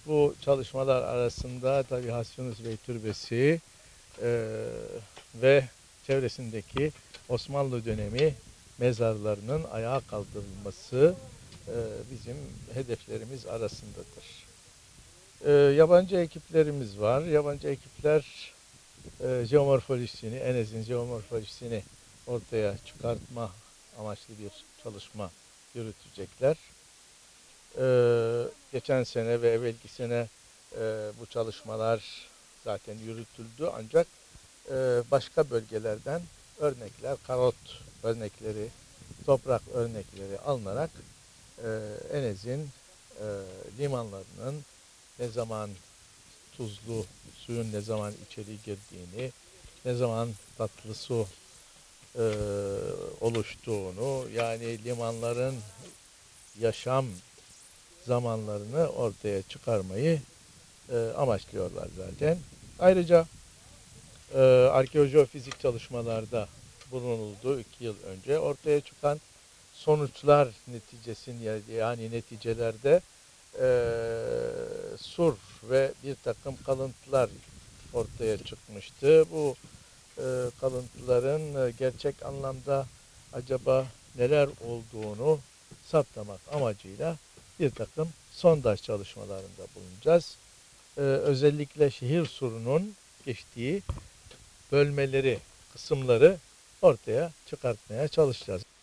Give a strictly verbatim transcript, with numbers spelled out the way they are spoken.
Bu çalışmalar arasında tabii Hasyunus Bey Türbesi e, ve çevresindeki Osmanlı dönemi mezarlarının ayağa kaldırılması e, bizim hedeflerimiz arasındadır. E, yabancı ekiplerimiz var. Yabancı ekipler e, jeomorfolojisini, Enes'in jeomorfolojisini ortaya çıkartma amaçlı bir çalışma yürütecekler. Ee, geçen sene ve evvelki sene e, bu çalışmalar zaten yürütüldü ancak e, başka bölgelerden örnekler, karot örnekleri, toprak örnekleri alınarak e, Enez'in e, limanlarının ne zaman tuzlu suyun ne zaman içeri girdiğini, ne zaman tatlı su e, oluştuğunu, yani limanların yaşam zamanlarını ortaya çıkarmayı e, amaçlıyorlar zaten. Ayrıca e, arkeojeofizik çalışmalarda bulunuldu iki yıl önce. Ortaya çıkan sonuçlar neticesinde, yani neticelerde e, sur ve bir takım kalıntılar ortaya çıkmıştı. Bu e, kalıntıların e, gerçek anlamda acaba neler olduğunu saptamak amacıyla bir takım sondaj çalışmalarında bulunacağız. Ee, özellikle şehir surunun geçtiği bölmeleri, kısımları ortaya çıkartmaya çalışacağız.